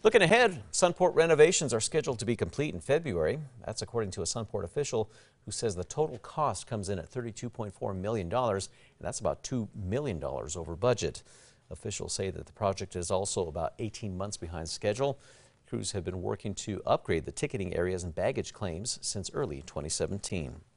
Looking ahead, Sunport renovations are scheduled to be complete in February. That's according to a Sunport official who says the total cost comes in at $32.4 million, and that's about $2 million over budget. Officials say that the project is also about 18 months behind schedule. Crews have been working to upgrade the ticketing areas and baggage claims since early 2017.